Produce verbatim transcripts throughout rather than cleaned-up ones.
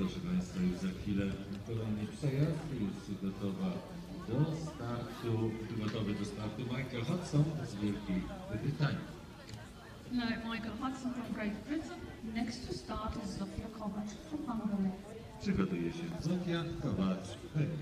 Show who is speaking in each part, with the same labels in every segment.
Speaker 1: proszę Państwa, już za chwilę kolejny przejazd, już gotowa do startu, gotowy do startu Michael Hodgson z Wielkiej Brytanii.
Speaker 2: No, Michael Hodgson from Great Britain. Next to start is Zofia Kovac from Hungary.
Speaker 1: Przygotuje się Zofia Kovac.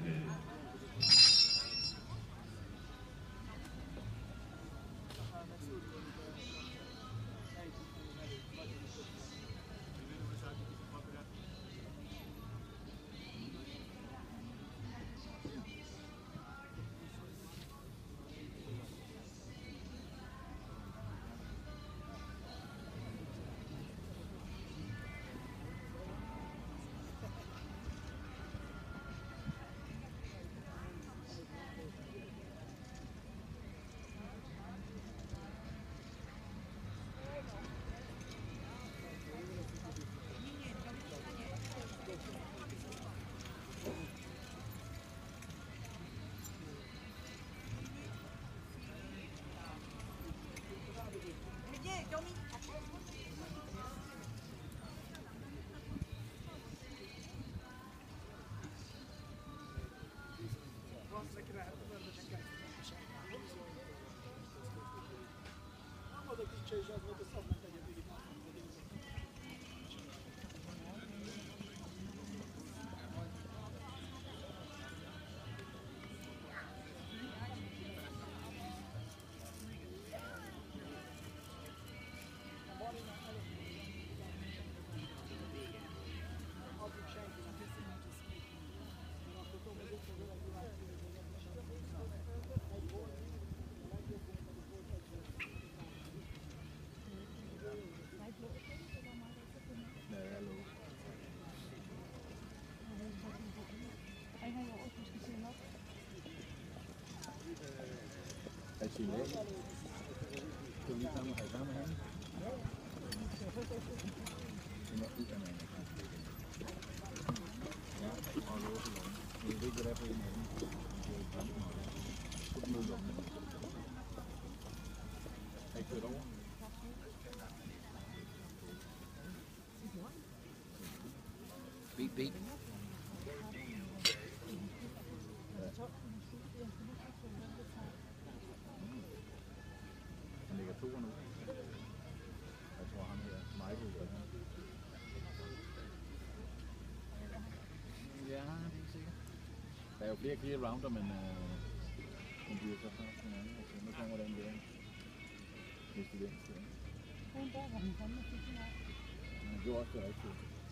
Speaker 3: Hej Signe, skal vi lige sammen og have sammen her? Det er nok ikke andet. Ja, og låse låne. Jeg ved ikke, hvad det er for en af dem. Det er jo brændt meget. Put den ud om den. Har I kørt over? Beep, beep. Han ligger to nu. Jeg tror ham her, Michael, gør det. Ja, det er sikkert. Der er jo flere clear rounder, men øh, den bliver så først en anden. Altså, nu kommer den der. Hvis det er den sted.
Speaker 4: Den der var den samme,
Speaker 3: han gjorde også det rigtigt.